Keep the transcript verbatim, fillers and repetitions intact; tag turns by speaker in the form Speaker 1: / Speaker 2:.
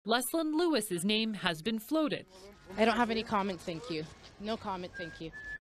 Speaker 1: Leslyn Lewis's name has been floated.
Speaker 2: I don't have any comment, thank you. No comment, thank you.